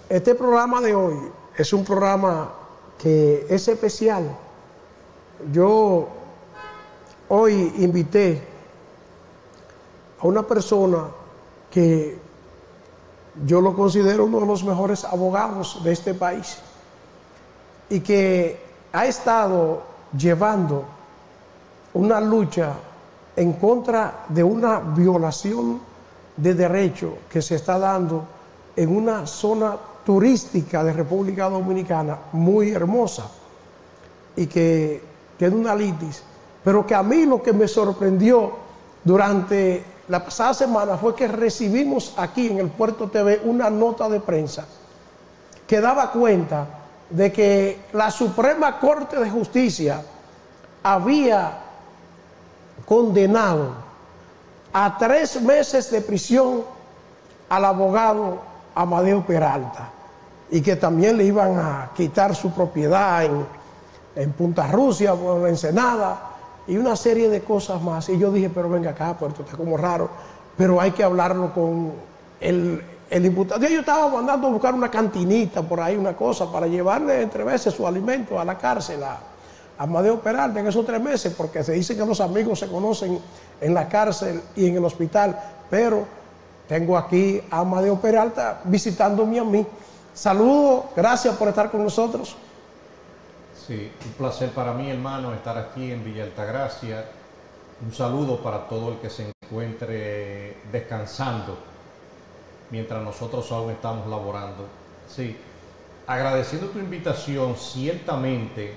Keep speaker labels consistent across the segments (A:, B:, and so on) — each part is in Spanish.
A: Este programa de hoy es un programa que es especial. Yo hoy invité a una persona que yo lo considero uno de los mejores abogados de este país y que ha estado llevando una lucha en contra de una violación de derecho que se está dando en una zona turística de República Dominicana muy hermosa y que tiene una litis, pero que a mí lo que me sorprendió durante la pasada semana fue que recibimos aquí en el Puerto TV una nota de prensa que daba cuenta de que la Suprema Corte de Justicia había condenado a 3 meses de prisión al abogado Amadeo Peralta y que también le iban a quitar su propiedad en Punta Rusia, en Ensenada y una serie de cosas más. Y yo dije, pero venga acá, Puerto, está como raro, pero hay que hablarlo con el imputado. Yo estaba mandando a buscar una cantinita por ahí, una cosa, para llevarle entre veces su alimento a la cárcel a Amadeo Peralta en esos 3 meses, porque se dice que los amigos se conocen en la cárcel y en el hospital, pero tengo aquí a Amadeo Peralta visitándome a mí. Saludos, gracias por estar con nosotros.
B: Sí, un placer para mí, hermano, estar aquí en Villa Altagracia. Un saludo para todo el que se encuentre descansando mientras nosotros aún estamos laborando. Sí, agradeciendo tu invitación, ciertamente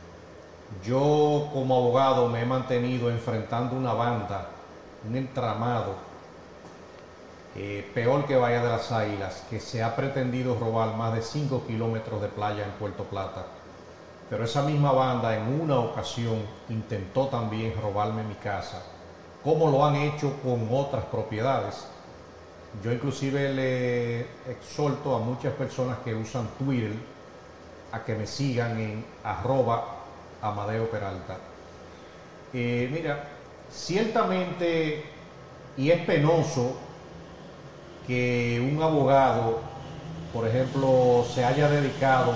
B: yo como abogado me he mantenido enfrentando una banda, un entramado, peor que Bahía de las Águilas, que se ha pretendido robar más de 5 kilómetros de playa en Puerto Plata. Pero esa misma banda en una ocasión intentó también robarme mi casa, como lo han hecho con otras propiedades. Yo inclusive le exhorto a muchas personas que usan Twitter a que me sigan en @Amadeo Peralta. Mira, ciertamente, y es penoso que un abogado, por ejemplo, se haya dedicado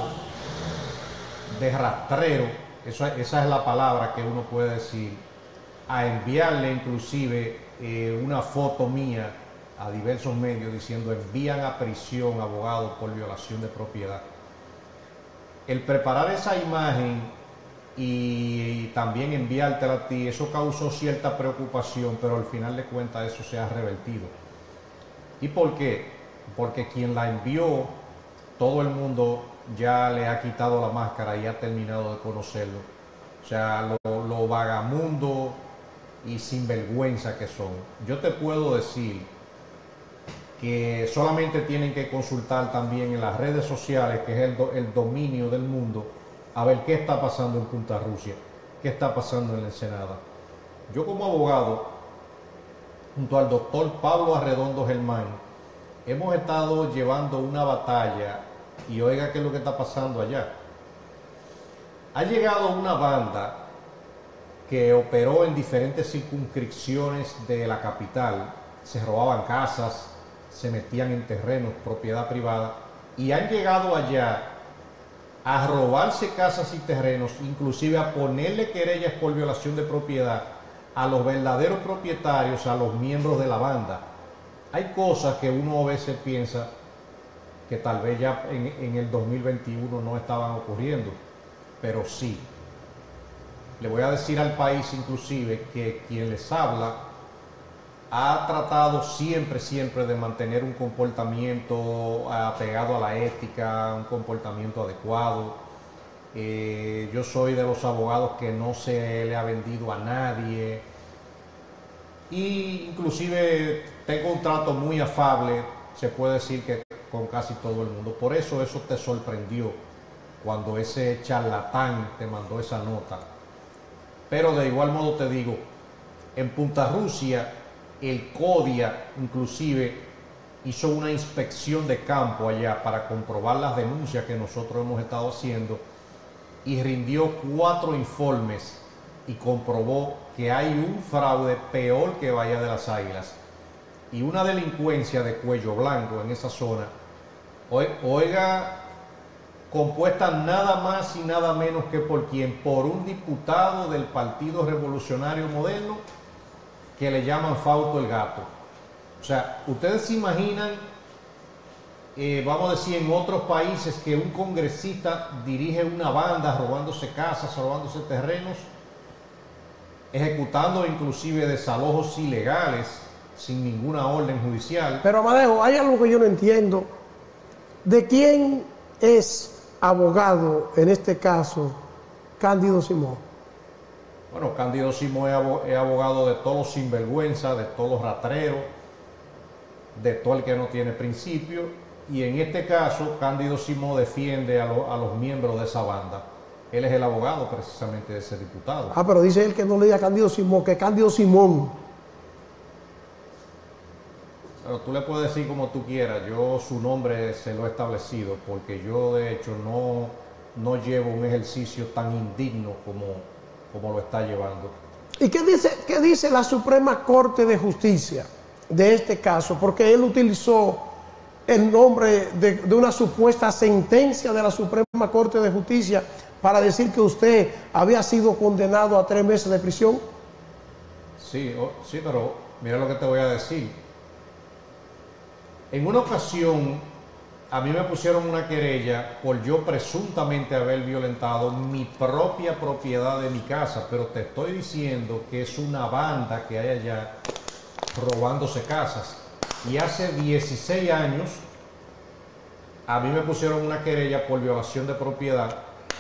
B: de rastrero, esa es la palabra que uno puede decir, a enviarle inclusive una foto mía a diversos medios diciendo envían a prisión abogado por violación de propiedad. El preparar esa imagen y también enviártela a ti, eso causó cierta preocupación, pero al final de cuentas eso se ha revertido. ¿Y por qué? Porque quien la envió, todo el mundo ya le ha quitado la máscara y ha terminado de conocerlo. O sea, lo vagamundo y sinvergüenza que son. Yo te puedo decir que solamente tienen que consultar también en las redes sociales, que es el dominio del mundo, a ver qué está pasando en Punta Rusia, qué está pasando en la Ensenada. Yo como abogado, junto al doctor Pablo Arredondo Germán, hemos estado llevando una batalla y oiga qué es lo que está pasando allá. Ha llegado una banda que operó en diferentes circunscripciones de la capital, se robaban casas, se metían en terrenos, propiedad privada, y han llegado allá a robarse casas y terrenos, inclusive a ponerle querellas por violación de propiedad a los verdaderos propietarios, a los miembros de la banda. Hay cosas que uno a veces piensa que tal vez ya en el 2021 no estaban ocurriendo, pero sí. Le voy a decir al país inclusive que quien les habla ha tratado siempre de mantener un comportamiento apegado a la ética, un comportamiento adecuado. Yo soy de los abogados que no se le ha vendido a nadie y inclusive tengo un trato muy afable, se puede decir que con casi todo el mundo. Por eso te sorprendió cuando ese charlatán te mandó esa nota. Pero de igual modo te digo, en Punta Rusia el CODIA inclusive hizo una inspección de campo allá para comprobar las denuncias que nosotros hemos estado haciendo y rindió 4 informes y comprobó que hay un fraude peor que Bahía de las Águilas y una delincuencia de cuello blanco en esa zona Oiga, compuesta nada más y nada menos que por quién, por un diputado del Partido Revolucionario Moderno que le llaman Fausto el Gato. O sea, ustedes se imaginan, vamos a decir, en otros países que un congresista dirige una banda robándose casas, robándose terrenos, ejecutando inclusive desalojos ilegales sin ninguna orden judicial.
A: Pero Amadeo, hay algo que yo no entiendo. ¿De quién es abogado, en este caso, Cándido Simón?
B: Bueno, Cándido Simón es abogado de todos los sinvergüenza, de todos los ratreros, de todo el que no tiene principio. Y en este caso, Cándido Simón defiende a los miembros de esa banda. Él es el abogado precisamente de ese diputado.
A: Ah, pero dice él que no le diga Cándido Simón, que Cándido Simón.
B: Pero tú le puedes decir como tú quieras, yo su nombre se lo he establecido, porque yo de hecho no llevo un ejercicio tan indigno como lo está llevando.
A: ¿Y qué dice la Suprema Corte de Justicia de este caso? Porque él utilizó el nombre de una supuesta sentencia de la Suprema Corte de Justicia para decir que usted había sido condenado a 3 meses de prisión.
B: Sí, sí, pero mira lo que te voy a decir. En una ocasión, a mí me pusieron una querella por yo presuntamente haber violentado mi propia propiedad de mi casa, pero te estoy diciendo que es una banda que hay allá robándose casas. Y hace 16 años, a mí me pusieron una querella por violación de propiedad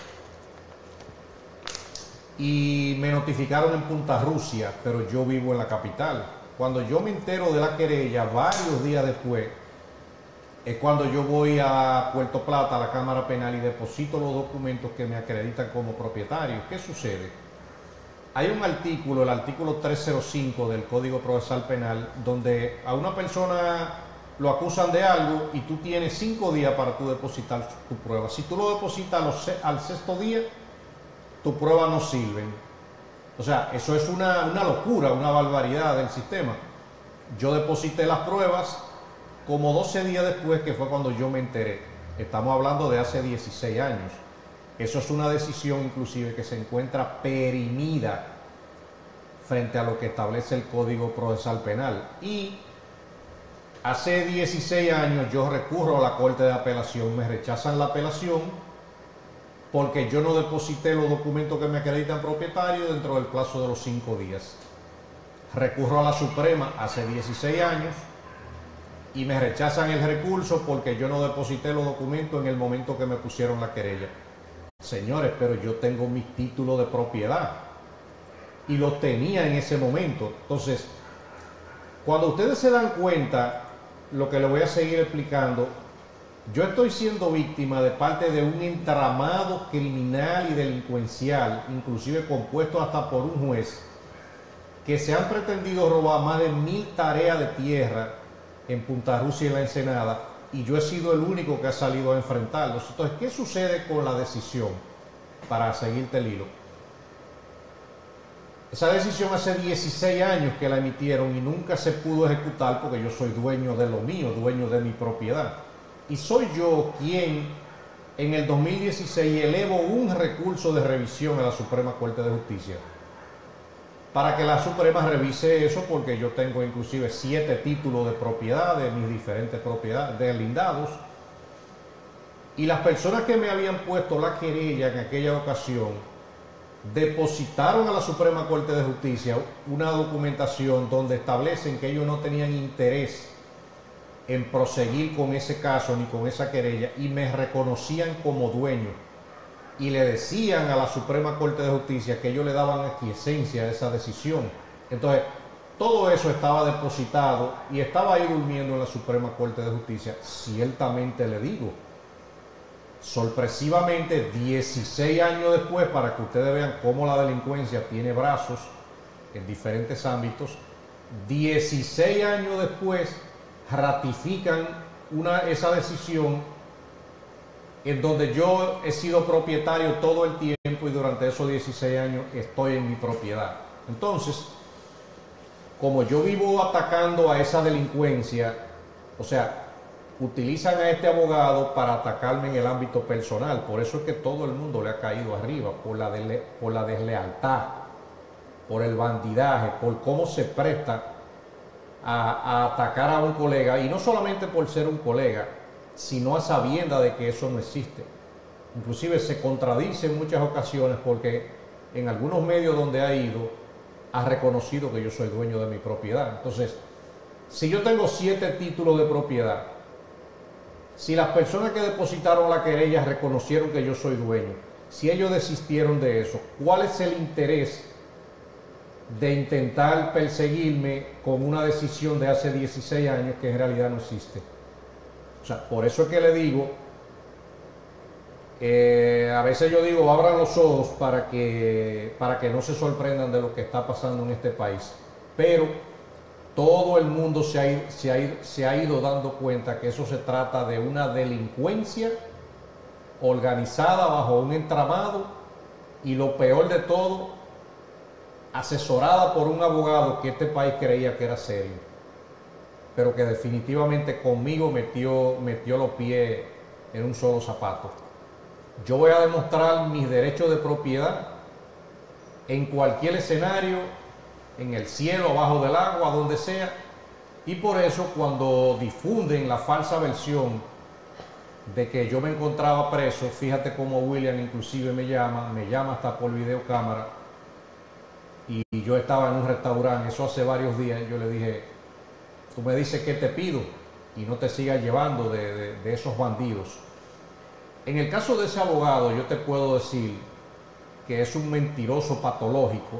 B: y me notificaron en Punta Rusia, pero yo vivo en la capital. Cuando yo me entero de la querella, varios días después, es cuando yo voy a Puerto Plata, a la Cámara Penal, y deposito los documentos que me acreditan como propietario. ¿Qué sucede? Hay un artículo, el artículo 305 del Código Procesal Penal, donde a una persona lo acusan de algo y tú tienes 5 días para tú depositar tu prueba. Si tú lo depositas al 6.º día, tus pruebas no sirven. O sea, eso es una locura, una barbaridad del sistema. Yo deposité las pruebas como 12 días después, que fue cuando yo me enteré. Estamos hablando de hace 16 años. Eso es una decisión inclusive que se encuentra perimida frente a lo que establece el Código Procesal Penal. Y hace 16 años yo recurro a la Corte de Apelación, me rechazan la apelación porque yo no deposité los documentos que me acreditan propietario dentro del plazo de los 5 días. Recurro a la Suprema hace 16 años y me rechazan el recurso porque yo no deposité los documentos en el momento que me pusieron la querella. Señores, pero yo tengo mis títulos de propiedad y los tenía en ese momento. Entonces, cuando ustedes se dan cuenta, lo que les voy a seguir explicando, yo estoy siendo víctima de parte de un entramado criminal y delincuencial, inclusive compuesto hasta por un juez, que se han pretendido robar más de 1000 tareas de tierra en Punta Rusia y en la Ensenada, y yo he sido el único que ha salido a enfrentarlos. Entonces, ¿qué sucede con la decisión? Para seguirte el hilo. Esa decisión hace 16 años que la emitieron y nunca se pudo ejecutar porque yo soy dueño de lo mío, dueño de mi propiedad. Y soy yo quien en el 2016 elevo un recurso de revisión a la Suprema Corte de Justicia para que la Suprema revise eso, porque yo tengo inclusive 7 títulos de propiedad de mis diferentes propiedades deslindados, y las personas que me habían puesto la querella en aquella ocasión depositaron a la Suprema Corte de Justicia una documentación donde establecen que ellos no tenían interés en proseguir con ese caso ni con esa querella, y me reconocían como dueño. Y le decían a la Suprema Corte de Justicia que ellos le daban aquiescencia a esa decisión. Entonces, todo eso estaba depositado y estaba ahí durmiendo en la Suprema Corte de Justicia. Ciertamente le digo, sorpresivamente, 16 años después, para que ustedes vean cómo la delincuencia tiene brazos en diferentes ámbitos, 16 años después ratifican esa decisión en donde yo he sido propietario todo el tiempo, y durante esos 16 años estoy en mi propiedad. Entonces, como yo vivo atacando a esa delincuencia, o sea, utilizan a este abogado para atacarme en el ámbito personal. Por eso es que todo el mundo le ha caído arriba, por la deslealtad, por el bandidaje, por cómo se presta a atacar a un colega, y no solamente por ser un colega, sino a sabienda de que eso no existe. Inclusive se contradice en muchas ocasiones porque en algunos medios donde ha ido ha reconocido que yo soy dueño de mi propiedad. Entonces, si yo tengo 7 títulos de propiedad, si las personas que depositaron la querella reconocieron que yo soy dueño, si ellos desistieron de eso, ¿cuál es el interés de intentar perseguirme con una decisión de hace 16 años que en realidad no existe? O sea, por eso es que le digo, a veces yo digo, abran los ojos para que no se sorprendan de lo que está pasando en este país. Pero todo el mundo se ha ido dando cuenta que eso se trata de una delincuencia organizada bajo un entramado, y lo peor de todo, asesorada por un abogado que este país creía que era serio, pero que definitivamente conmigo metió los pies en un solo zapato. Yo voy a demostrar mis derechos de propiedad en cualquier escenario, en el cielo, abajo del agua, donde sea, y por eso cuando difunden la falsa versión de que yo me encontraba preso, fíjate cómo William inclusive me llama hasta por videocámara, y yo estaba en un restaurante, eso hace varios días, yo le dije, tú me dices qué te pido y no te sigas llevando de esos bandidos. En el caso de ese abogado, yo te puedo decir que es un mentiroso patológico.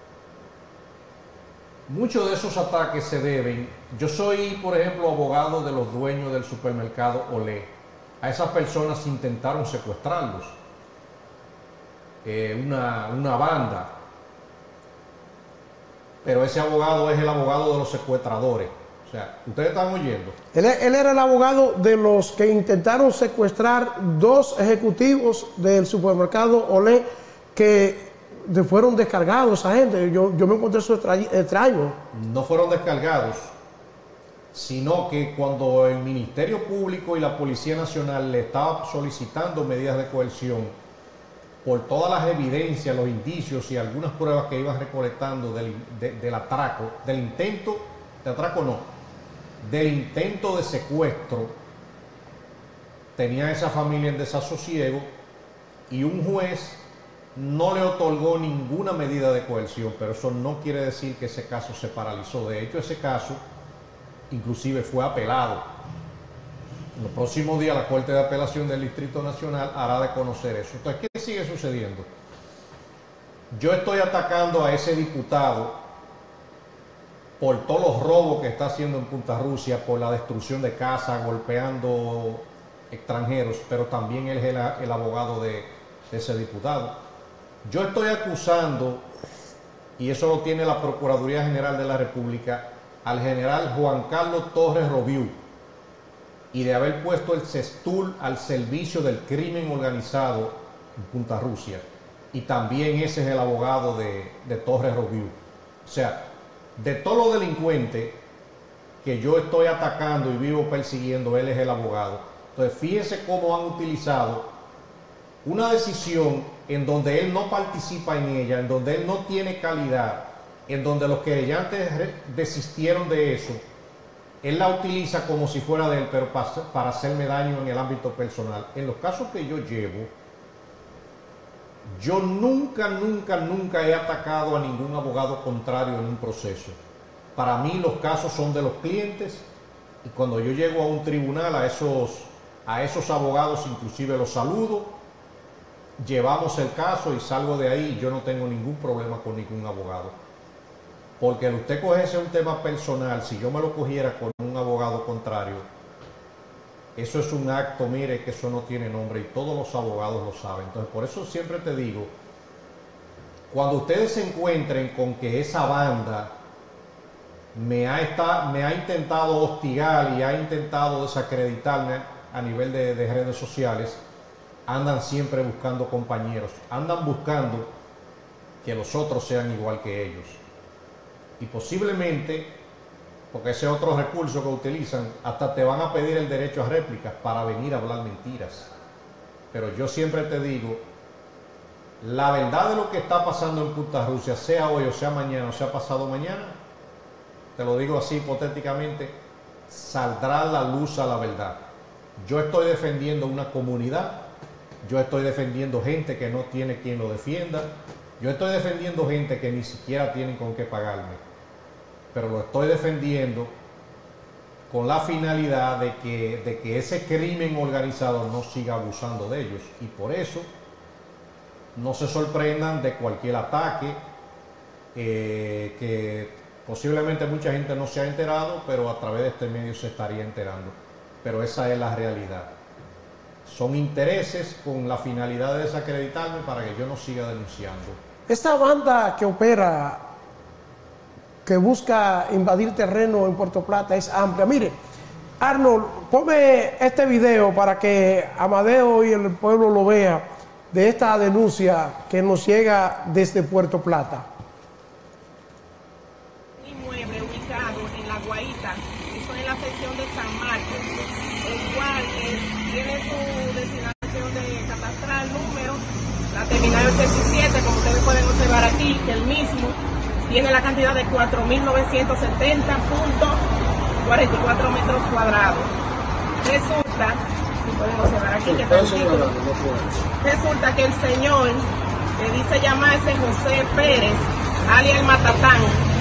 B: Muchos de esos ataques se deben, yo soy, por ejemplo, abogado de los dueños del supermercado Olé. A esas personas intentaron secuestrarlos, una banda, pero ese abogado es el abogado de los secuestradores. O sea, ustedes están oyendo.
A: Él era el abogado de los que intentaron secuestrar 2 ejecutivos del supermercado Olé que fueron descargados a gente. Yo me encontré eso extraño.
B: No fueron descargados, sino que cuando el Ministerio Público y la Policía Nacional le estaba solicitando medidas de coerción por todas las evidencias, los indicios y algunas pruebas que iban recolectando del atraco, del intento de atraco, del intento de secuestro, tenía a esa familia en desasosiego, y un juez no le otorgó ninguna medida de coerción, pero eso no quiere decir que ese caso se paralizó. De hecho, ese caso inclusive fue apelado. En los próximos días la Corte de Apelación del Distrito Nacional hará de conocer eso. Entonces, ¿qué sigue sucediendo? Yo estoy atacando a ese diputado por todos los robos que está haciendo en Punta Rusia, por la destrucción de casas, golpeando extranjeros, pero también él es el abogado de ese diputado. Yo estoy acusando, y eso lo tiene la Procuraduría General de la República, al general Juan Carlos Torres Robiú, y de haber puesto el CESTUR al servicio del crimen organizado en Punta Rusia. Y también ese es el abogado de Torres Robiú. O sea, de todos los delincuentes que yo estoy atacando y vivo persiguiendo, él es el abogado. Entonces, fíjense cómo han utilizado una decisión en donde él no participa en ella, en donde él no tiene calidad, en donde los querellantes desistieron de eso. Él la utiliza como si fuera de él, pero para hacerme daño en el ámbito personal. En los casos que yo llevo, yo nunca he atacado a ningún abogado contrario en un proceso. Para mí los casos son de los clientes, y cuando yo llego a un tribunal, a esos abogados inclusive los saludo, llevamos el caso y salgo de ahí, y yo no tengo ningún problema con ningún abogado. Porque el usted cogerse un tema personal, si yo me lo cogiera con un abogado contrario, eso es un acto, mire, que eso no tiene nombre, y todos los abogados lo saben. Entonces, por eso siempre te digo, cuando ustedes se encuentren con que esa banda me ha intentado hostigar y ha intentado desacreditarme a nivel de redes sociales, andan siempre buscando compañeros, andan buscando que los otros sean igual que ellos. Y posiblemente porque ese otro recurso que utilizan, hasta te van a pedir el derecho a réplicas para venir a hablar mentiras. Pero yo siempre te digo, la verdad de lo que está pasando en Punta Rusia, sea hoy o sea mañana o sea pasado mañana, te lo digo así hipotéticamente, saldrá a la luz a la verdad. Yo estoy defendiendo una comunidad, yo estoy defendiendo gente que no tiene quien lo defienda, yo estoy defendiendo gente que ni siquiera tienen con qué pagarme, pero lo estoy defendiendo con la finalidad de que ese crimen organizado no siga abusando de ellos. Y por eso no se sorprendan de cualquier ataque que posiblemente mucha gente no se ha enterado, pero a través de este medio se estaría enterando. Pero esa es la realidad. Son intereses con la finalidad de desacreditarme para que yo no siga denunciando.
A: Esta banda que opera, que busca invadir terreno en Puerto Plata, es amplia. Mire, Arnold, ponme este video para que Amadeo y el pueblo lo vea, de esta denuncia que nos llega desde Puerto Plata.
C: Inmueble ubicado en La Guaita, eso en la sección de San Marcos, el cual tiene su designación de catastral número, la terminal 87, como ustedes pueden observar aquí, que el mismo tiene la cantidad de 4.970.44 metros cuadrados. Resulta, si pueden observar aquí, que está el título, resulta que el señor que dice llamarse José Pérez, alias el Matatán,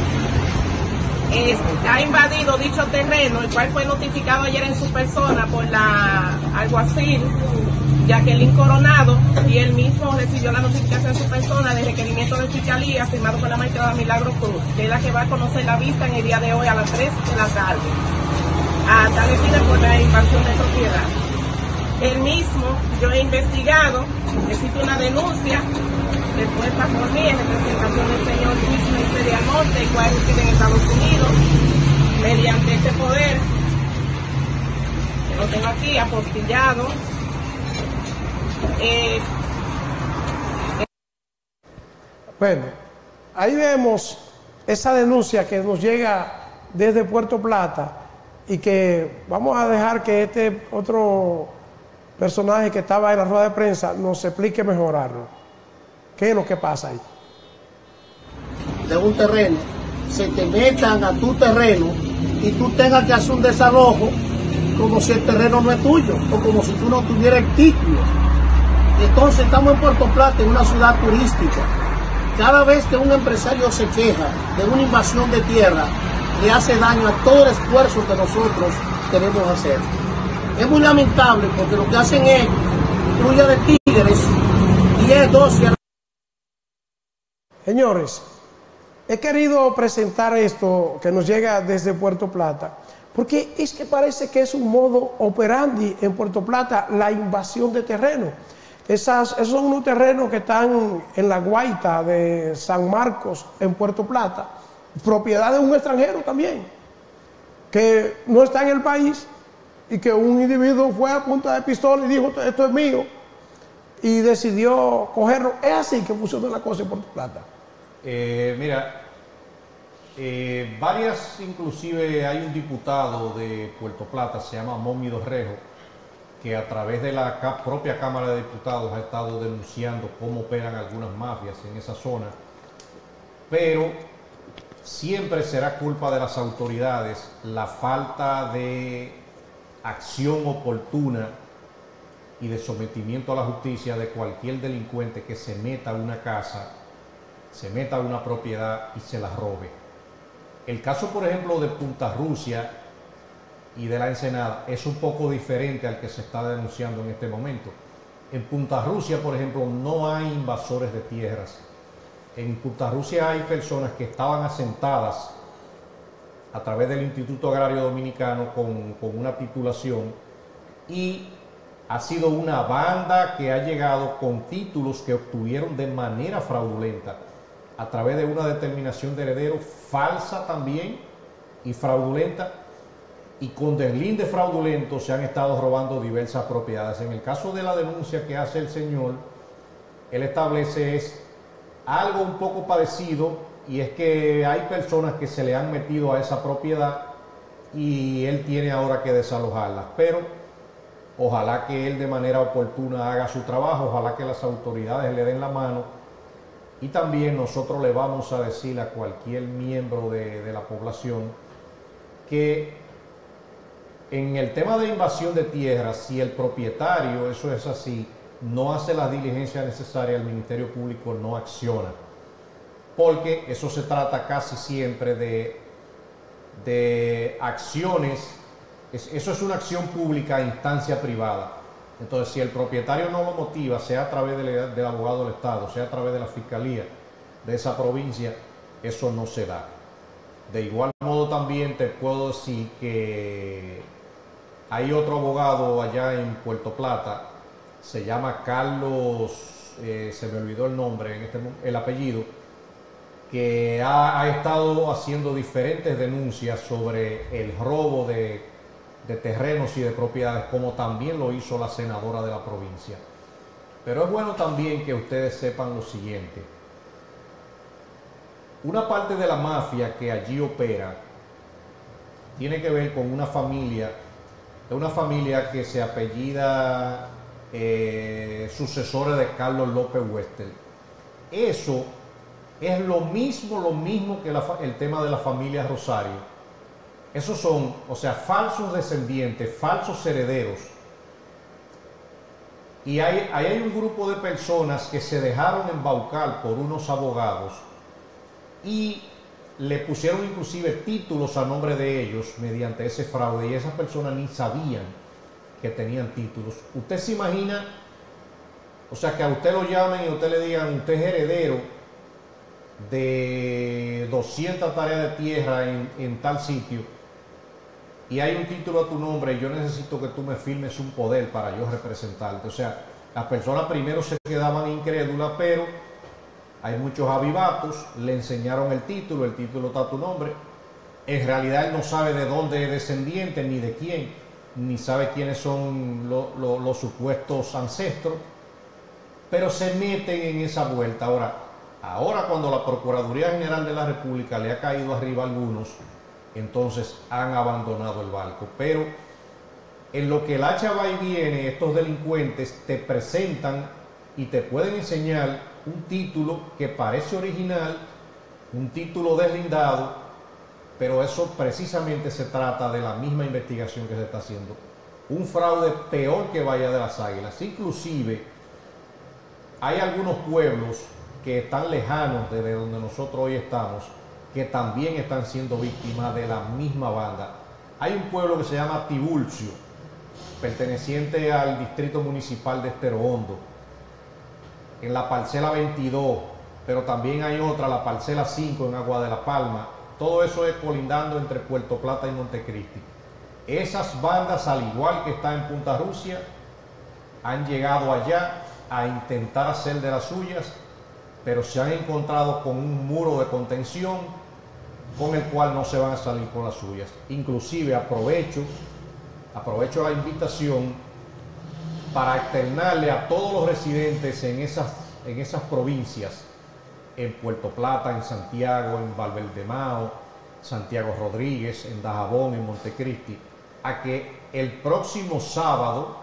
C: ha invadido dicho terreno, el cual fue notificado ayer en su persona por la alguacil Jacqueline Coronado, y él mismo recibió la notificación en su persona de requerimiento de fiscalía firmado por la magistrada Milagro Cruz, que es la que va a conocer la vista en el día de hoy a las 3 de la tarde, a tal efecto por la invasión de propiedad. El mismo, yo he investigado, existe una denuncia depuesta por mí en representación del señor Luis Mercedes de Almonte, el cual reside en Estados Unidos, mediante este poder, que lo tengo aquí apostillado.
A: Bueno, ahí vemos esa denuncia que nos llega desde Puerto Plata, y que vamos a dejar que este otro personaje que estaba en la rueda de prensa nos explique mejorarlo. ¿Qué es lo que pasa ahí?
D: De un terreno, se te metan a tu terreno y tú tengas que hacer un desalojo como si el terreno no es tuyo o como si tú no tuvieras el título. Entonces estamos en Puerto Plata, en una ciudad turística. Cada vez que un empresario se queja de una invasión de tierra, le hace daño a todo el esfuerzo que nosotros queremos hacer. Es muy lamentable porque lo que hacen es patrulla de tigres, 10, 12...
A: Señores, he querido presentar esto que nos llega desde Puerto Plata, porque es que parece que es un modo operandi en Puerto Plata, la invasión de terreno. Esos son unos terrenos que están en La Guaita de San Marcos, en Puerto Plata, propiedad de un extranjero también, que no está en el país, y que un individuo fue a punta de pistola y dijo, esto es mío, y decidió cogerlo. Es así que funciona la cosa en Puerto Plata.
B: Mira, varias, inclusive hay un diputado de Puerto Plata, se llama Momi Dorrejo, que a través de la propia Cámara de Diputados ha estado denunciando cómo operan algunas mafias en esa zona, pero siempre será culpa de las autoridades la falta de acción oportuna y de sometimiento a la justicia de cualquier delincuente que se meta a una casa, se meta a una propiedad y se la robe. El caso, por ejemplo, de Punta Rusia y de la Ensenada es un poco diferente al que se está denunciando en este momento. En Punta Rusia, por ejemplo, no hay invasores de tierras. En Punta Rusia hay personas que estaban asentadas a través del Instituto Agrario Dominicano con una titulación, y ha sido una banda que ha llegado con títulos que obtuvieron de manera fraudulenta a través de una determinación de heredero falsa también y fraudulenta, y con deslinde fraudulento se han estado robando diversas propiedades. En el caso de la denuncia que hace el señor, él establece algo un poco parecido, y es que hay personas que se le han metido a esa propiedad y él tiene ahora que desalojarlas, pero ojalá que él de manera oportuna haga su trabajo, ojalá que las autoridades le den la mano, y también nosotros le vamos a decir a cualquier miembro de la población que en el tema de invasión de tierras, si el propietario, eso es así, no hace las diligencias necesarias, el Ministerio Público no acciona, porque eso se trata casi siempre de acciones, eso es una acción pública a instancia privada. Entonces, si el propietario no lo motiva, sea a través del abogado del Estado, sea a través de la Fiscalía de esa provincia, eso no se da. De igual modo también te puedo decir que hay otro abogado allá en Puerto Plata, se llama Carlos, se me olvidó el nombre, el apellido, que ha estado haciendo diferentes denuncias sobre el robo de terrenos y de propiedades, como también lo hizo la senadora de la provincia. Pero es bueno también que ustedes sepan lo siguiente. Una parte de la mafia que allí opera tiene que ver con una familia que se apellida sucesores de Carlos López Wester. Eso es lo mismo que el tema de la familia Rosario. Esos son, o sea, falsos descendientes, falsos herederos. Y hay un grupo de personas que se dejaron embaucar por unos abogados y le pusieron inclusive títulos a nombre de ellos mediante ese fraude, y esas personas ni sabían que tenían títulos. Usted se imagina, o sea, que a usted lo llamen y a usted le digan, usted es heredero de 200 tareas de tierra en tal sitio, y hay un título a tu nombre y yo necesito que tú me firmes un poder para yo representarte. O sea, las personas primero se quedaban incrédulas, pero hay muchos avivatos, le enseñaron el título está a tu nombre. En realidad él no sabe de dónde es descendiente, ni de quién, ni sabe quiénes son los supuestos ancestros, pero se meten en esa vuelta. Ahora cuando la Procuraduría General de la República le ha caído arriba a algunos, entonces han abandonado el barco. Pero en lo que el hacha va y viene, estos delincuentes te presentan y te pueden enseñar un título que parece original, un título deslindado, pero eso precisamente se trata de la misma investigación que se está haciendo. Un fraude peor que Bahía de las Águilas. Inclusive hay algunos pueblos que están lejanos de donde nosotros hoy estamos, que también están siendo víctimas de la misma banda. Hay un pueblo que se llama Tibulcio, perteneciente al distrito municipal de Estero Hondo, en la parcela 22, pero también hay otra, la parcela 5 en Agua de la Palma. Todo eso es colindando entre Puerto Plata y Montecristi. Esas bandas, al igual que está en Punta Rusia, han llegado allá a intentar hacer de las suyas, pero se han encontrado con un muro de contención con el cual no se van a salir con las suyas. Inclusive aprovecho la invitación para externarle a todos los residentes en esas provincias, en Puerto Plata, en Santiago, en Valverdemao, Santiago Rodríguez, en Dajabón, en Montecristi, a que el próximo sábado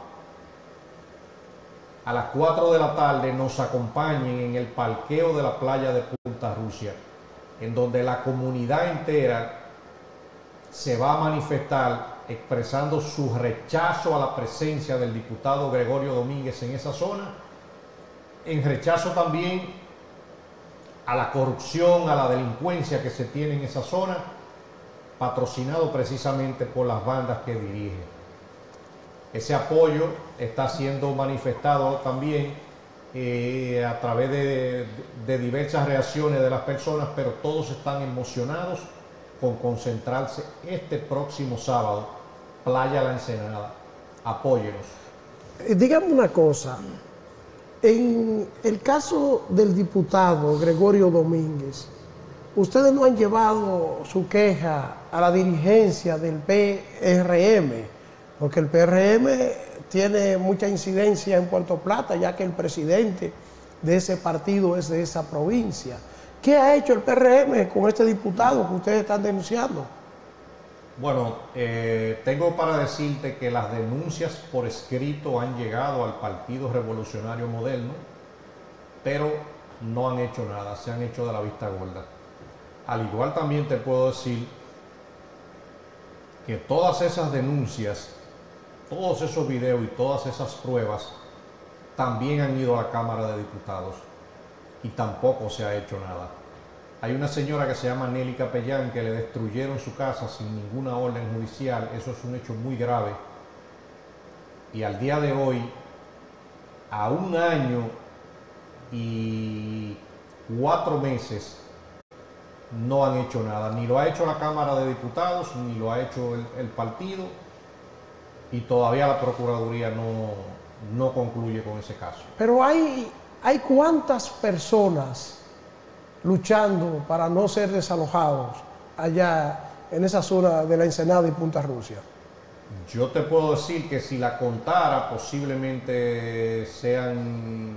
B: a las 4 de la tarde nos acompañen en el parqueo de la playa de Punta Rusia, en donde la comunidad entera se va a manifestar expresando su rechazo a la presencia del diputado Gregorio Domínguez en esa zona, en rechazo también a la corrupción, a la delincuencia que se tiene en esa zona, patrocinado precisamente por las bandas que dirige. Ese apoyo está siendo manifestado también a través de diversas reacciones de las personas, pero todos están emocionados con concentrarse este próximo sábado, Playa La Ensenada. Apóyenos.
A: Dígame una cosa, en el caso del diputado Gregorio Domínguez, ustedes no han llevado su queja a la dirigencia del PRM, porque el PRM tiene mucha incidencia en Puerto Plata, ya que el presidente de ese partido es de esa provincia. ¿Qué ha hecho el PRM con este diputado que ustedes están denunciando?
B: Bueno, tengo para decirte que las denuncias por escrito han llegado al Partido Revolucionario Moderno, pero no han hecho nada, se han hecho de la vista gorda. Al igual también te puedo decir que todas esas denuncias, todos esos videos y todas esas pruebas también han ido a la Cámara de Diputados y tampoco se ha hecho nada. Hay una señora que se llama Nelly Capellán que le destruyeron su casa sin ninguna orden judicial. Eso es un hecho muy grave. Y al día de hoy, a 1 año y 4 meses, no han hecho nada. Ni lo ha hecho la Cámara de Diputados, ni lo ha hecho el partido. Y todavía la Procuraduría no concluye con ese caso.
A: Pero hay cuántas personas luchando para no ser desalojados allá en esa zona de la Ensenada y Punta Rusia.
B: Yo te puedo decir que si la contara, posiblemente sean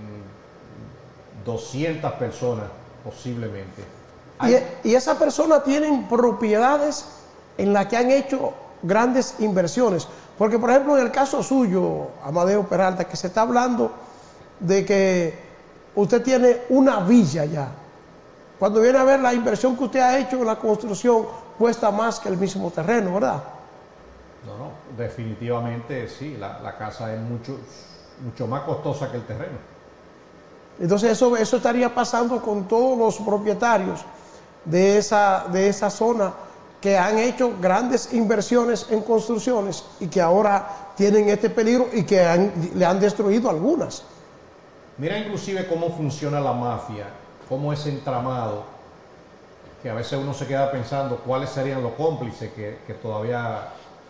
B: 200 personas, posiblemente.
A: Y esas personas tienen propiedades en las que han hecho grandes inversiones. Porque, por ejemplo, en el caso suyo, Amadeo Peralta, que se está hablando de que usted tiene una villa ya. Cuando viene a ver la inversión que usted ha hecho en la construcción, cuesta más que el mismo terreno, ¿verdad?
B: No, definitivamente sí, la casa es mucho más costosa que el terreno.
A: Entonces eso estaría pasando con todos los propietarios de esa zona que han hecho grandes inversiones en construcciones y que ahora tienen este peligro y que le han destruido algunas.
B: Mira inclusive cómo funciona la mafia, cómo es entramado, que a veces uno se queda pensando cuáles serían los cómplices que todavía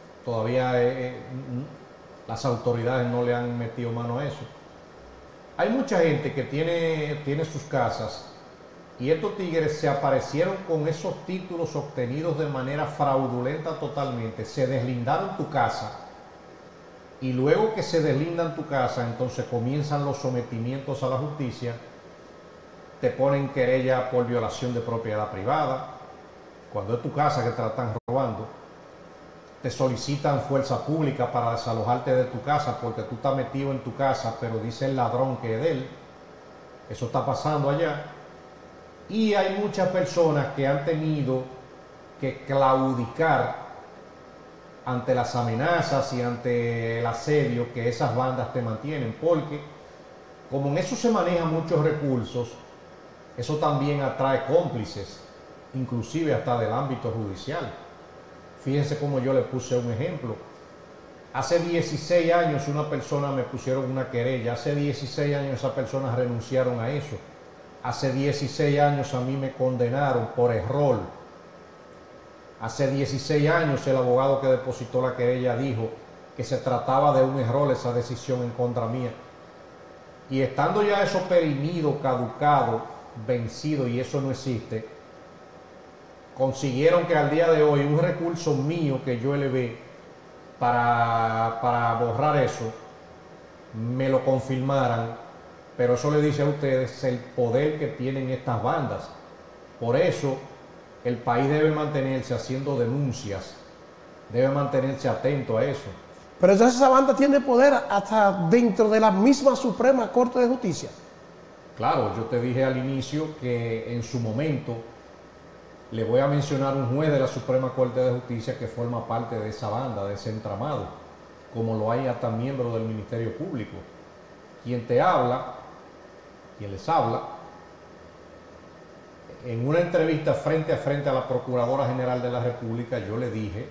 B: las autoridades no le han metido mano a eso. Hay mucha gente que tiene sus casas y estos tigres se aparecieron con esos títulos obtenidos de manera fraudulenta totalmente, se deslindaron tu casa y luego que se deslindan tu casa, entonces comienzan los sometimientos a la justicia. Te ponen querella por violación de propiedad privada. Cuando es tu casa que te la están robando, te solicitan fuerza pública para desalojarte de tu casa porque tú estás metido en tu casa, pero dice el ladrón que es de él. Eso está pasando allá. Y hay muchas personas que han tenido que claudicar ante las amenazas y ante el asedio que esas bandas te mantienen, porque como en eso se manejan muchos recursos, eso también atrae cómplices, inclusive hasta del ámbito judicial. Fíjense cómo yo le puse un ejemplo. Hace 16 años una persona me pusieron una querella, hace 16 años esas personas renunciaron a eso. Hace 16 años a mí me condenaron por error. Hace 16 años el abogado que depositó la querella dijo que se trataba de un error esa decisión en contra mía. Y estando ya eso perimido, caducado, vencido, y eso no existe, consiguieron que al día de hoy un recurso mío que yo elevé para borrar eso, me lo confirmaran. Pero eso le dice a ustedes el poder que tienen estas bandas. Por eso el país debe mantenerse haciendo denuncias, debe mantenerse atento a eso.
A: Pero entonces esa banda tiene poder hasta dentro de la misma Suprema Corte de Justicia.
B: Claro, yo te dije al inicio que en su momento le voy a mencionar un juez de la Suprema Corte de Justicia que forma parte de esa banda, de ese entramado, como lo hay hasta miembros del Ministerio Público. Quien les habla, en una entrevista frente a frente a la Procuradora General de la República, yo le dije,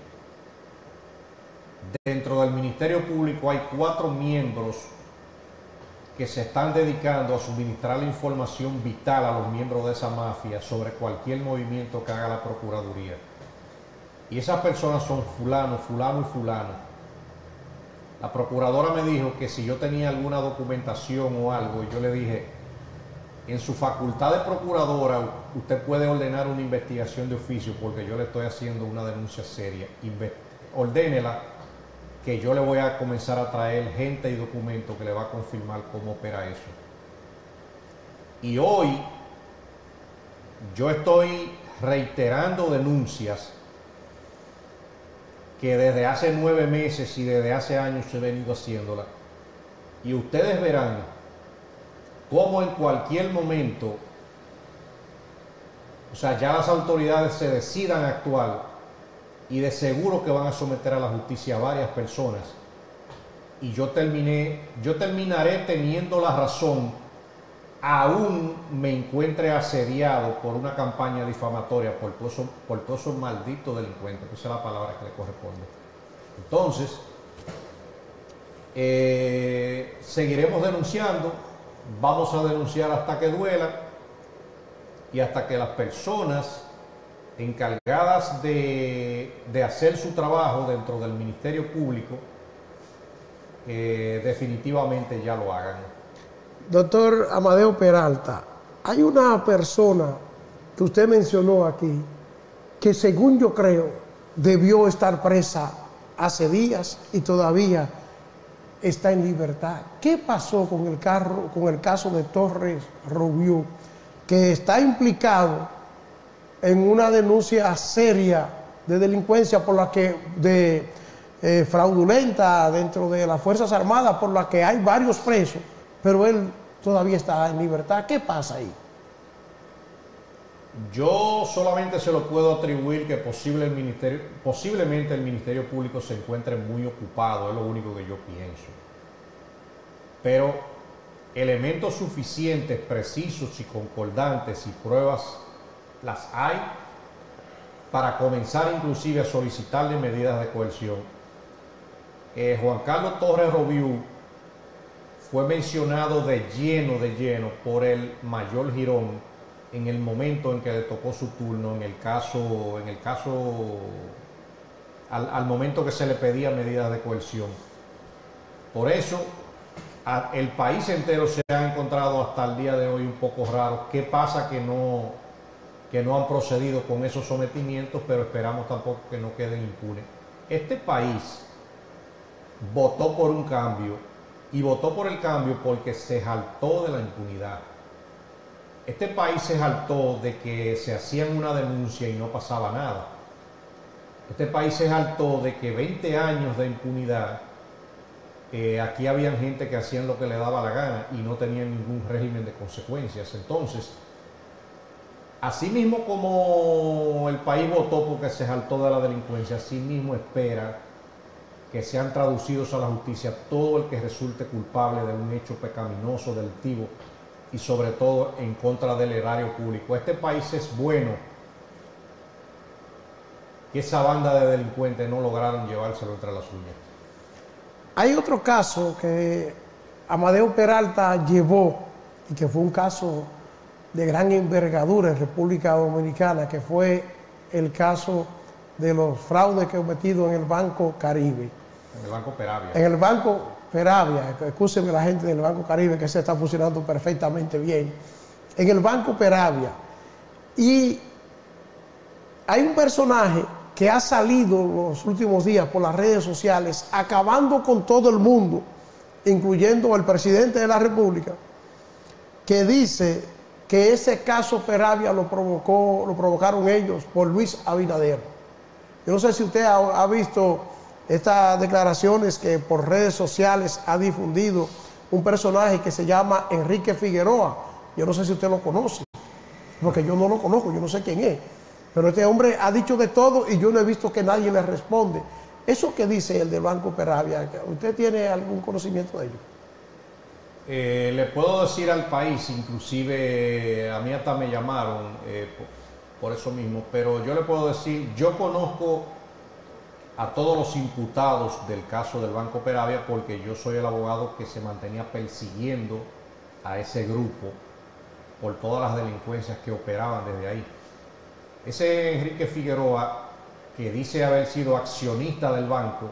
B: dentro del Ministerio Público hay 4 miembros que se están dedicando a suministrar la información vital a los miembros de esa mafia sobre cualquier movimiento que haga la Procuraduría. Y esas personas son fulano, fulano y fulano. La Procuradora me dijo que si yo tenía alguna documentación o algo, y yo le dije, en su facultad de Procuradora, usted puede ordenar una investigación de oficio porque yo le estoy haciendo una denuncia seria. Ordénela, que yo le voy a comenzar a traer gente y documentos que le va a confirmar cómo opera eso. Y hoy yo estoy reiterando denuncias que desde hace 9 meses y desde hace años he venido haciéndola. Y ustedes verán cómo en cualquier momento, o sea, ya las autoridades se decidan a actuar y de seguro que van a someter a la justicia a varias personas. Y yo terminaré teniendo la razón, aún me encuentre asediado por una campaña difamatoria por todos esos malditos delincuentes, esa es la palabra que le corresponde. Entonces, seguiremos denunciando, vamos a denunciar hasta que duela y hasta que las personas encargadas de hacer su trabajo dentro del Ministerio Público definitivamente ya lo hagan.
A: Doctor Amadeo Peralta, hay una persona que usted mencionó aquí que, según yo creo, debió estar presa hace días y todavía está en libertad. ¿Qué pasó con el caso de Torres Roviú, que está implicado en una denuncia seria de delincuencia por la que fraudulenta dentro de las Fuerzas Armadas, por la que hay varios presos, pero él todavía está en libertad? ¿Qué pasa ahí?
B: Yo solamente se lo puedo atribuir que posiblemente el Ministerio Público se encuentre muy ocupado, es lo único que yo pienso. Pero elementos suficientes, precisos y concordantes y pruebas las hay para comenzar inclusive a solicitarle medidas de coerción. Juan Carlos Torres Roviú fue mencionado de lleno por el mayor Girón en el momento en que le tocó su turno, al momento que se le pedía medidas de coerción. Por eso, el país entero se ha encontrado hasta el día de hoy un poco raro. ¿Qué pasa que no han procedido con esos sometimientos? Pero esperamos tampoco que no queden impunes. Este país votó por un cambio, y votó por el cambio porque se jaltó de la impunidad. Este país se jaltó de que se hacían una denuncia y no pasaba nada. Este país se jaltó de que 20 años de impunidad, aquí habían gente que hacían lo que le daba la gana y no tenían ningún régimen de consecuencias. Entonces, así mismo como el país votó porque se jaltó de la delincuencia, así mismo espera que sean traducidos a la justicia todo el que resulte culpable de un hecho pecaminoso, delictivo y sobre todo en contra del erario público. Este país es bueno que esa banda de delincuentes no lograron llevárselo entre las uñas.
A: Hay otro caso que Amadeo Peralta llevó y que fue un caso de gran envergadura en República Dominicana, que fue el caso de los fraudes cometidos en el Banco Caribe.
B: En el Banco Peravia. En
A: el Banco Peravia, escúcheme la gente del Banco Caribe, que se está funcionando perfectamente bien. En el Banco Peravia. Y hay un personaje que ha salido los últimos días por las redes sociales, acabando con todo el mundo, incluyendo al presidente de la República, que dice que ese caso Peravia lo provocaron ellos por Luis Abinader. Yo no sé si usted ha visto estas declaraciones que por redes sociales ha difundido un personaje que se llama Enrique Figueroa. Yo no sé si usted lo conoce, porque yo no lo conozco, yo no sé quién es. Pero este hombre ha dicho de todo y yo no he visto que nadie le responde. Eso que dice el del Banco Peravia, ¿usted tiene algún conocimiento de ello?
B: Le puedo decir al país, inclusive a mí hasta me llamaron por eso mismo, pero yo le puedo decir, yo conozco a todos los imputados del caso del Banco Peravia porque yo soy el abogado que se mantenía persiguiendo a ese grupo por todas las delincuencias que operaban desde ahí. Ese Enrique Figueroa, que dice haber sido accionista del banco,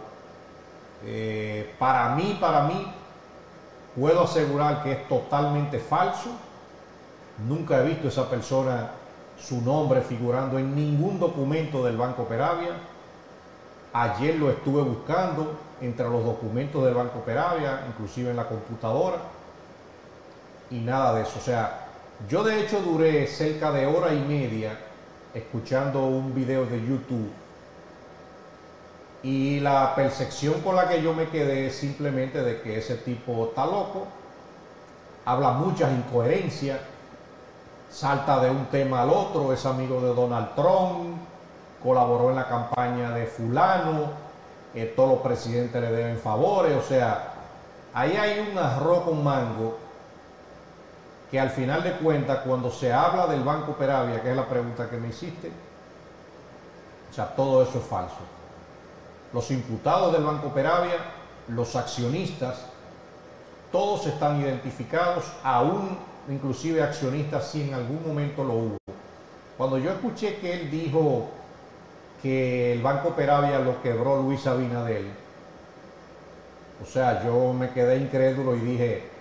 B: para mí, puedo asegurar que es totalmente falso. Nunca he visto a esa persona, su nombre figurando en ningún documento del Banco Peravia. Ayer lo estuve buscando entre los documentos del Banco Peravia, inclusive en la computadora, y nada de eso. O sea, yo de hecho duré cerca de hora y media escuchando un video de YouTube Y la percepción con la que yo me quedé es simplemente de que ese tipo está loco, habla muchas incoherencias, salta de un tema al otro, es amigo de Donald Trump, colaboró en la campaña de fulano, todos los presidentes le deben favores, o sea, ahí hay un arroz con mango que al final de cuentas, cuando se habla del Banco Peravia, que es la pregunta que me hiciste, o sea, todo eso es falso. Los imputados del Banco Peravia, los accionistas, todos están identificados, aún inclusive accionistas si en algún momento lo hubo. Cuando yo escuché que él dijo que el Banco Peravia lo quebró Luis Abinader, o sea, yo me quedé incrédulo y dije,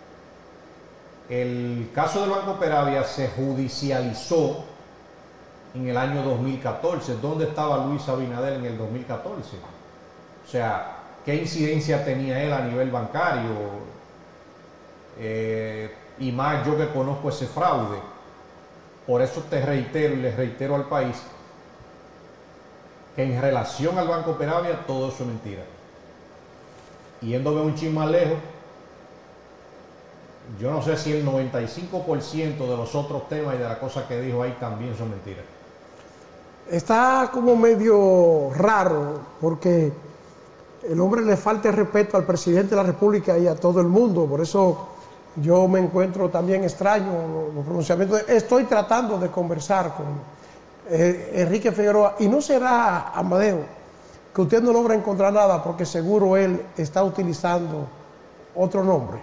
B: el caso del Banco Peravia se judicializó en el año 2014. ¿Dónde estaba Luis Abinader en el 2014? O sea, ¿qué incidencia tenía él a nivel bancario? Y más yo que conozco ese fraude. Por eso te reitero y les reitero al país que en relación al Banco Peravia todo eso es mentira. Yéndome un chin más lejos, yo no sé si el 95% de los otros temas y de las cosas que dijo ahí también son mentiras.
A: Está como medio raro porque el hombre le falta el respeto al presidente de la República y a todo el mundo. Por eso yo me encuentro también extraño los pronunciamientos. Estoy tratando de conversar con Enrique Figueroa y no será, Amadeo, que usted no logra encontrar nada porque seguro él está utilizando otro nombre.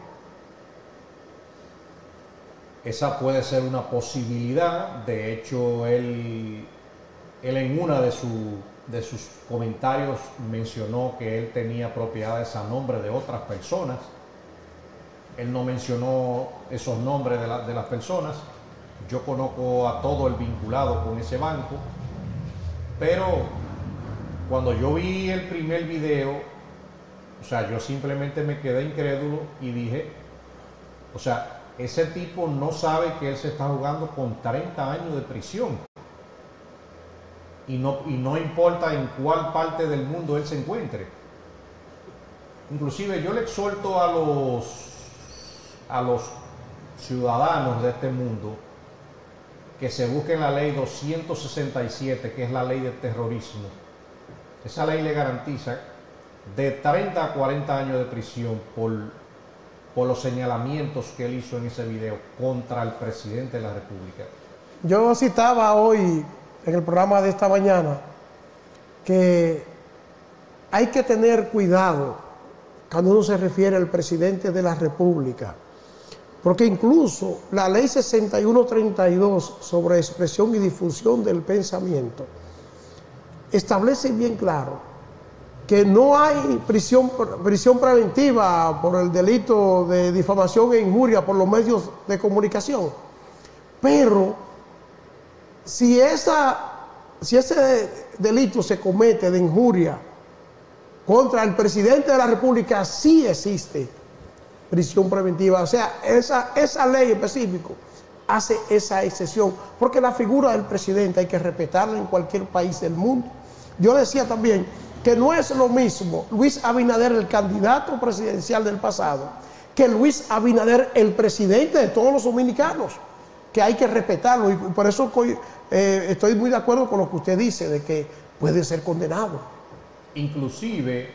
B: Esa puede ser una posibilidad. De hecho, él en una de sus comentarios mencionó que él tenía propiedades a nombre de otras personas. Él no mencionó esos nombres de las personas. Yo conozco a todo el vinculado con ese banco, pero cuando yo vi el primer video, o sea, yo simplemente me quedé incrédulo y dije, o sea, ese tipo no sabe que él se está jugando con 30 años de prisión. Y no importa en cuál parte del mundo él se encuentre. Inclusive yo le exhorto a los ciudadanos de este mundo que se busquen la ley 267, que es la ley de terrorismo. Esa ley le garantiza de 30 a 40 años de prisión por los señalamientos que él hizo en ese video contra el presidente de la República.
A: Yo citaba hoy en el programa de esta mañana que hay que tener cuidado cuando uno se refiere al presidente de la República, porque incluso la ley 6132 sobre expresión y difusión del pensamiento establece bien claro que no hay prisión preventiva por el delito de difamación e injuria por los medios de comunicación. Pero si ese delito se comete de injuria contra el presidente de la República, sí existe prisión preventiva. O sea, esa ley específica hace esa excepción, porque la figura del presidente hay que respetarla en cualquier país del mundo. Yo decía también que no es lo mismo Luis Abinader, el candidato presidencial del pasado, que Luis Abinader, el presidente de todos los dominicanos, que hay que respetarlo. Y por eso estoy muy de acuerdo con lo que usted dice, de que puede ser condenado.
B: Inclusive,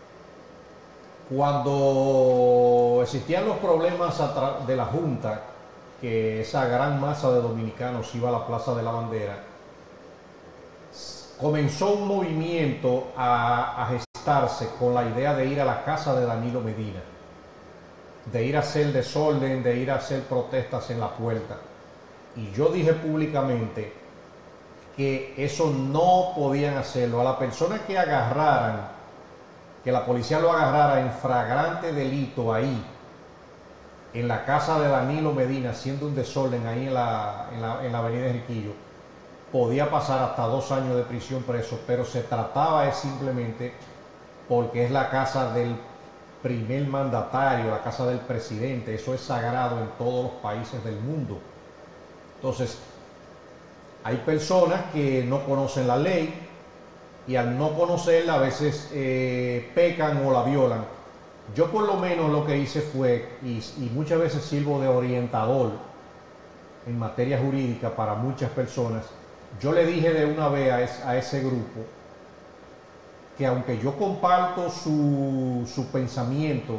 B: cuando existían los problemas de la Junta, que esa gran masa de dominicanos iba a la Plaza de la Bandera, comenzó un movimiento a gestarse con la idea de ir a la casa de Danilo Medina, de ir a hacer desorden, de ir a hacer protestas en la puerta. Y yo dije públicamente que eso no podían hacerlo. A la persona que agarraran, que la policía lo agarrara en flagrante delito ahí, en la casa de Danilo Medina, haciendo un desorden ahí en la avenida Enriquillo, podía pasar hasta 2 años de prisión preso, pero se trataba simplemente porque es la casa del primer mandatario, la casa del presidente. Eso es sagrado en todos los países del mundo. Entonces, hay personas que no conocen la ley, y al no conocerla a veces pecan o la violan. Yo por lo menos lo que hice fue, y muchas veces sirvo de orientador en materia jurídica para muchas personas, yo le dije de una vez a ese grupo que aunque yo comparto su pensamiento,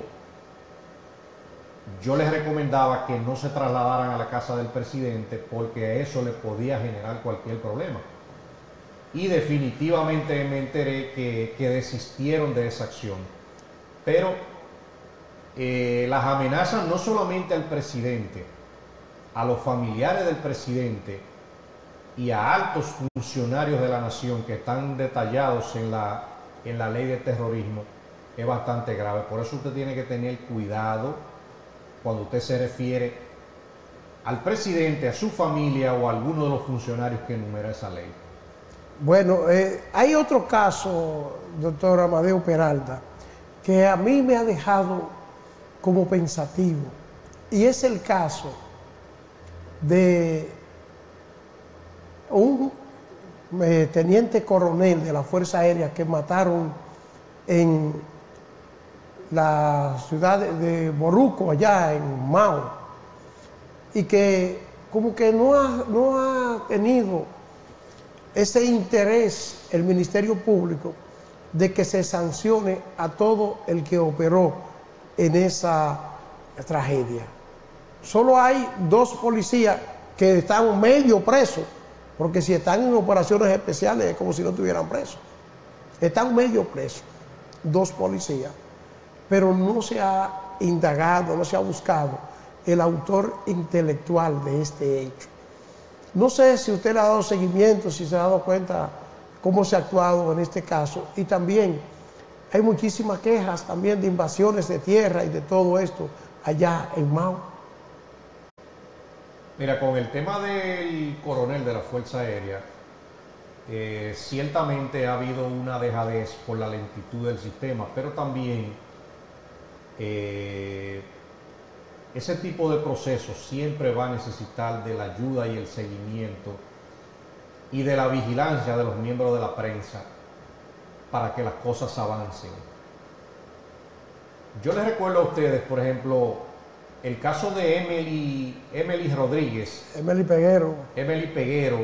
B: yo les recomendaba que no se trasladaran a la casa del presidente porque eso le podía generar cualquier problema. Y definitivamente me enteré que desistieron de esa acción. Pero las amenazas no solamente al presidente, a los familiares del presidente y a altos funcionarios de la nación que están detallados en la ley de terrorismo, es bastante grave. Por eso usted tiene que tener cuidado cuando usted se refiere al presidente, a su familia o a alguno de los funcionarios que enumera esa ley.
A: Bueno, hay otro caso, doctor Amadeo Peralta, que a mí me ha dejado como pensativo, y es el caso de un teniente coronel de la Fuerza Aérea que mataron en la ciudad de Boruco, allá en Mao, y que como que no ha tenido ese interés el Ministerio Público de que se sancione a todo el que operó en esa tragedia. Solo hay 2 policías que están medio presos, porque si están en operaciones especiales es como si no estuvieran presos. Están medio presos, 2 policías, pero no se ha indagado, no se ha buscado el autor intelectual de este hecho. No sé si usted le ha dado seguimiento, si se ha dado cuenta cómo se ha actuado en este caso, y también hay muchísimas quejas también de invasiones de tierra y de todo esto allá en Mao.
B: Mira, con el tema del coronel de la Fuerza Aérea, ciertamente ha habido una dejadez por la lentitud del sistema, pero también ese tipo de procesos siempre va a necesitar de la ayuda y el seguimiento y de la vigilancia de los miembros de la prensa para que las cosas avancen. Yo les recuerdo a ustedes, por ejemplo, el caso de Emily Rodríguez.
A: Emily Peguero.
B: Emily Peguero,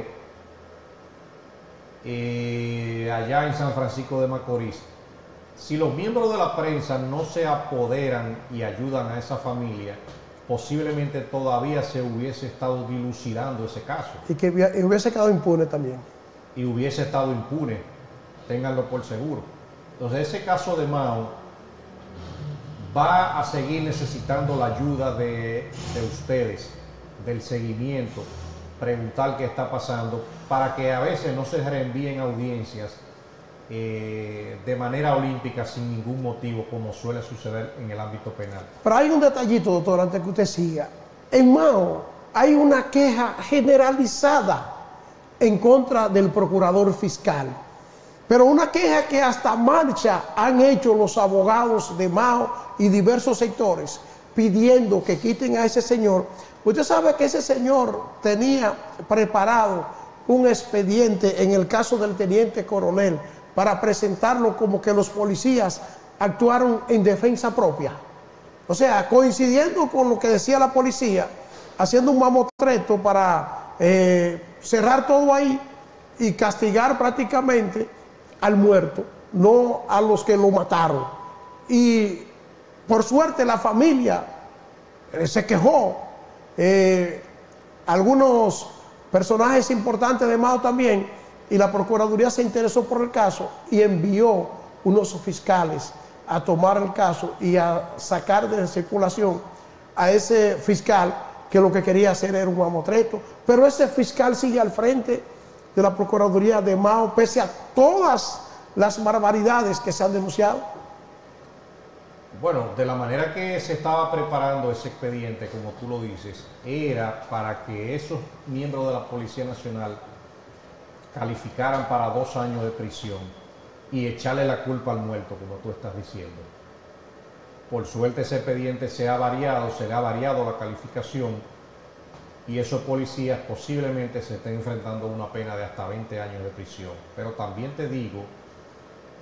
B: allá en San Francisco de Macorís. Si los miembros de la prensa no se apoderan y ayudan a esa familia, posiblemente todavía se hubiese estado dilucidando ese caso.
A: Y que hubiese quedado impune también.
B: Y hubiese estado impune, ténganlo por seguro. Entonces ese caso de Mao va a seguir necesitando la ayuda de ustedes, del seguimiento, preguntar qué está pasando, para que a veces no se reenvíen audiencias de manera olímpica sin ningún motivo, como suele suceder en el ámbito penal.
A: Pero hay un detallito, doctor, antes que usted siga. En Mao hay una queja generalizada en contra del procurador fiscal, pero una queja que hasta marcha han hecho los abogados de Mao y diversos sectores pidiendo que quiten a ese señor. Usted sabe que ese señor tenía preparado un expediente en el caso del teniente coronel para presentarlo como que los policías actuaron en defensa propia. O sea, coincidiendo con lo que decía la policía, haciendo un mamotreto para cerrar todo ahí y castigar prácticamente al muerto, no a los que lo mataron. Y por suerte la familia se quejó. Algunos personajes importantes de Mao también, y la Procuraduría se interesó por el caso y envió unos fiscales a tomar el caso y a sacar de circulación a ese fiscal que lo que quería hacer era un mamotreto. Pero ese fiscal sigue al frente de la Procuraduría de Mao pese a todas las barbaridades que se han denunciado.
B: Bueno, de la manera que se estaba preparando ese expediente, como tú lo dices, era para que esos miembros de la Policía Nacional calificaran para 2 años de prisión y echarle la culpa al muerto, como tú estás diciendo. Por suerte ese expediente se le ha variado la calificación, y esos policías posiblemente se estén enfrentando a una pena de hasta 20 años de prisión. Pero también te digo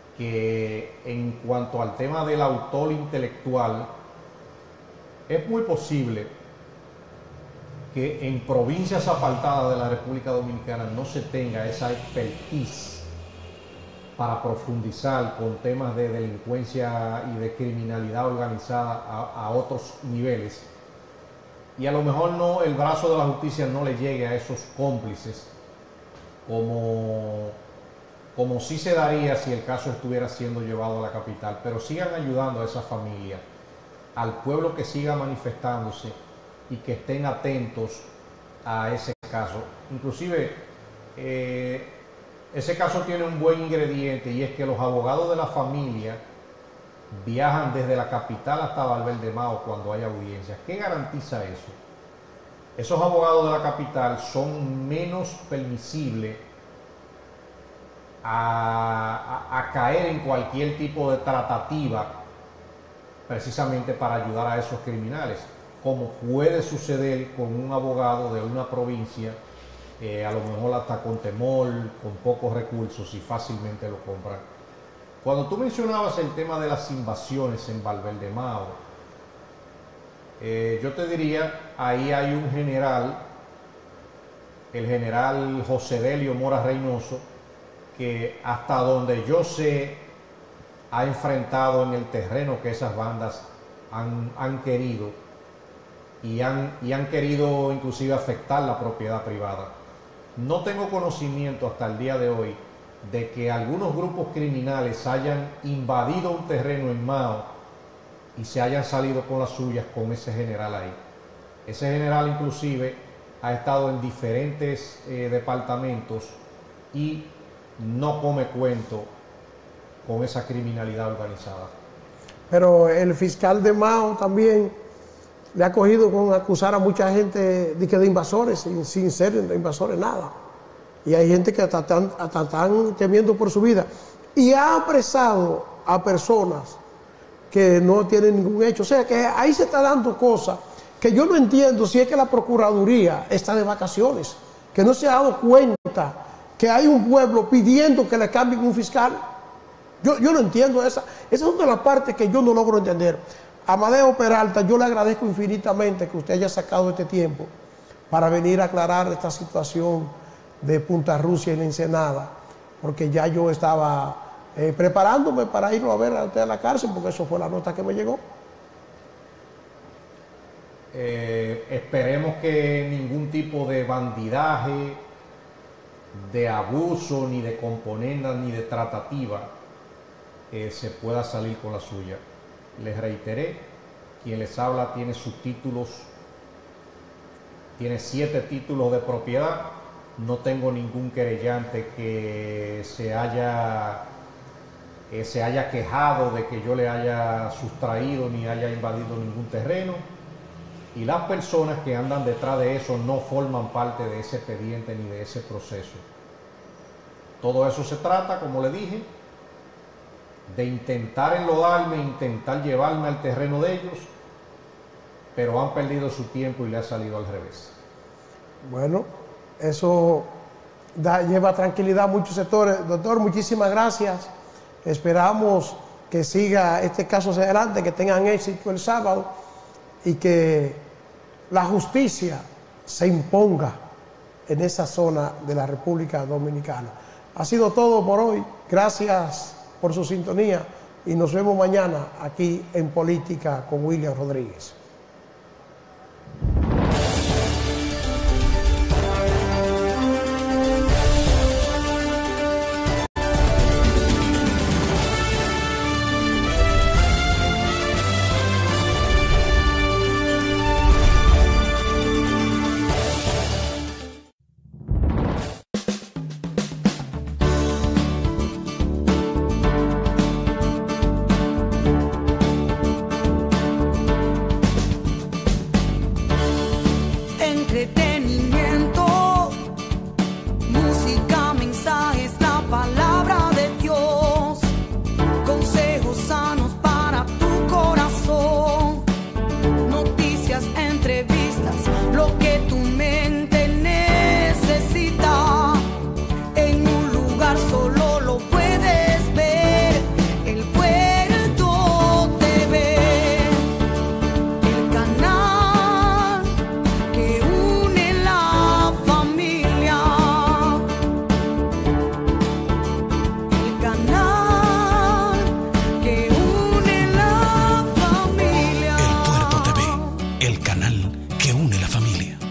B: que en cuanto al tema del autor intelectual, es muy posible que en provincias apartadas de la República Dominicana no se tenga esa expertise para profundizar con temas de delincuencia y de criminalidad organizada a otros niveles, y a lo mejor no, el brazo de la justicia no le llegue a esos cómplices como sí se daría si el caso estuviera siendo llevado a la capital. Pero sigan ayudando a esa familia, al pueblo que siga manifestándose y que estén atentos a ese caso. Inclusive ese caso tiene un buen ingrediente, y es que los abogados de la familia viajan desde la capital hasta Valverde Mao cuando hay audiencias. ¿Qué garantiza eso? Esos abogados de la capital son menos permisibles a caer en cualquier tipo de tratativa precisamente para ayudar a esos criminales, como puede suceder con un abogado de una provincia, a lo mejor hasta con temor, con pocos recursos, y fácilmente lo compran. Cuando tú mencionabas el tema de las invasiones en Valverde Mao, yo te diría, ahí hay un general, el general José Delio Mora Reynoso, que hasta donde yo sé ha enfrentado en el terreno que esas bandas han querido, y han querido inclusive afectar la propiedad privada. No tengo conocimiento hasta el día de hoy de que algunos grupos criminales hayan invadido un terreno en Mao y se hayan salido con las suyas con ese general ahí. Ese general inclusive ha estado en diferentes departamentos y no come cuento con esa criminalidad organizada.
A: Pero el fiscal de Mao también le ha cogido con acusar a mucha gente de invasores, sin ser invasores nada. Y hay gente que hasta están temiendo por su vida. Y ha apresado a personas que no tienen ningún hecho. O sea que ahí se está dando cosas que yo no entiendo si es que la Procuraduría está de vacaciones, que no se ha dado cuenta que hay un pueblo pidiendo que le cambien un fiscal. Yo no entiendo esa. Esa es una de las partes que yo no logro entender. Amadeo Peralta, yo le agradezco infinitamente que usted haya sacado este tiempo para venir a aclarar esta situación de Punta Rusia y la Ensenada, porque ya yo estaba preparándome para irlo a ver a usted a la cárcel, porque eso fue la nota que me llegó.
B: Esperemos que ningún tipo de bandidaje, de abuso, ni de componenda, ni de tratativa se pueda salir con la suya. Les reiteré, quien les habla tiene sus títulos, tiene 7 títulos de propiedad. No tengo ningún querellante que se haya quejado de que yo le haya sustraído ni haya invadido ningún terreno. Y las personas que andan detrás de eso no forman parte de ese expediente ni de ese proceso. Todo eso se trata, como le dije, de intentar enlodarme, intentar llevarme al terreno de ellos, pero han perdido su tiempo y le ha salido al revés.
A: Bueno, eso lleva tranquilidad a muchos sectores. Doctor, muchísimas gracias. Esperamos que siga este caso hacia adelante, que tengan éxito el sábado y que la justicia se imponga en esa zona de la República Dominicana. Ha sido todo por hoy. Gracias por su sintonía y nos vemos mañana aquí en Política con William Rodríguez.
E: Solo lo puedes ver. que une la familia.